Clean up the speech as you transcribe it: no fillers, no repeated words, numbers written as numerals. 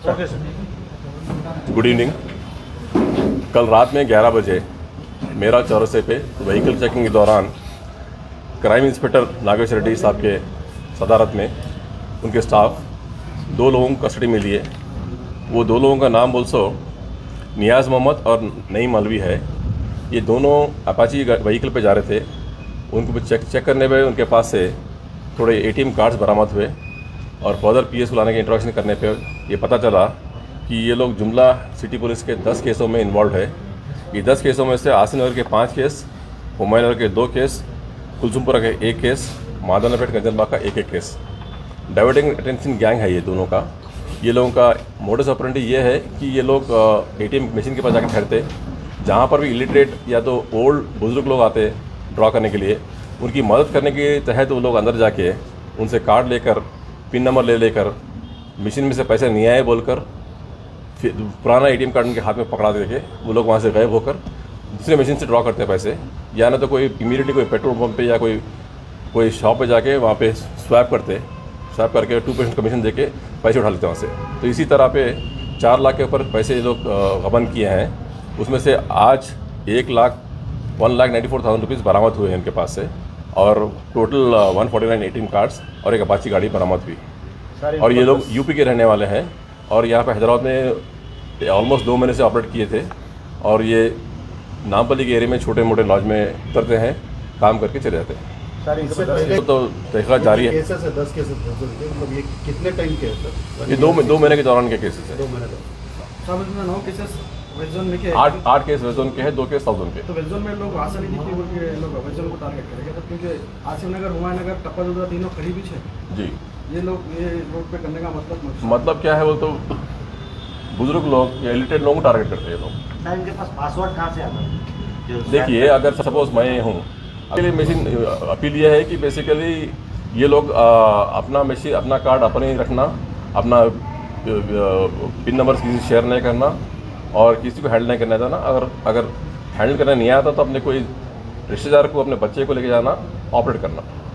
Good evening. कल रात में 11 बजे मेरा चौरसे पे व्हीकल चेकिंग के दौरान क्राइम इंस्पेक्टर नागेश्वर रेड्डी साहब के सदारत में उनके स्टाफ 2 लोगों को कस्टडी में लिए। वो 2 लोगों का नाम बोलसो नियाज़ मोहम्मद और नईम मौलवी है। ये दोनों अपाची व्हीकल पे जा रहे थे। उनको चेक करने पे उनके पास से थोड़े ATM कार्ड्स बरामद हुए और फर्दर PS बुलाने के इंट्रोडक्शन करने पे ये पता चला कि ये लोग जुमला सिटी पुलिस के 10 केसों में इन्वॉल्व है। ये 10 केसों में से आसिफ नगर के 5 केस, हुमायूं नगर के 2 केस, कुलसुमपुरा के 1 केस, माधवनपेट गंजनबाग का 1 केस। डाइवर्टिंग अटेंशन गैंग है ये दोनों का। ये लोगों का मोडस ऑपरेंडी ये है कि ये लोग ATM मशीन के पास जाकर ठहरते, जहाँ पर भी इलिटरेट या तो ओल्ड बुजुर्ग लोग आते ड्रॉ करने के लिए, उनकी मदद करने के तहत वो लोग अंदर जाके उनसे कार्ड लेकर, पिन नंबर लेकर मशीन में से पैसे नहीं आए बोलकर फिर पुराना ATM कार्ड उनके हाथ में पकड़ा देके वो लोग वहाँ से गायब होकर दूसरे मशीन से ड्रॉ करते हैं पैसे। या ना तो कोई इमीडिएटली कोई पेट्रोल पंप पे या कोई शॉप पे जाके वहाँ पे स्वैप करके 2% कमीशन देके पैसे उठा लेते हैं वहाँ से। तो इसी तरह पे 4 लाख के ऊपर पैसे ये लोग गबन किए हैं। उसमें से आज 1,94,000 रुपीज़ बरामद हुए हैं इनके पास से और टोटल 149 ATM कार्ड्स और एक अपाची गाड़ी बरामद हुई। और ये लोग यूपी के रहने वाले हैं और यहाँ पे हैदराबाद में ऑलमोस्ट 2 महीने से ऑपरेट किए थे और ये नामपल्ली के एरिया में छोटे मोटे लॉज में उतरते हैं, काम करके चले जाते हैं। तो तहकीकात जारी है। 10 केसेस मतलब ये कितने टाइम के हैं सर? ये 2 महीने के दौरान के केसेस हैं। 2 महीने तक 9 केसेस वेस्ट जोन में के 8 केस वेस्ट जोन के हैं, 2 केस साउथ जोन के। तो वेस्ट जोन में लोग आसानी जितनी बोल के लोग वेस्ट जोन को टारगेट करेंगे तो क्योंकि आसिफ नगर, हुमायूं नगर, टप्पा तीनों करीबी है जी। ये लोग ये रोड पे करने का मतलब क्या है, वो तो बुजुर्ग लोग या इलिटरेट लोगों को टारगेट करते हैं लोग। इनके पास पासवर्ड कहाँ से आता है? देखिए, अगर सपोज मैं हूँ, मशीन अपील ये है कि बेसिकली ये लोग अपना मशीन, अपना कार्ड अपने ही रखना, अपना पिन नंबर किसी से शेयर नहीं करना और किसी को हैंडल नहीं करना देना। अगर हैंडल करना नहीं आता तो अपने कोई रिश्तेदार को, अपने बच्चे को लेके जाना, ऑपरेट करना।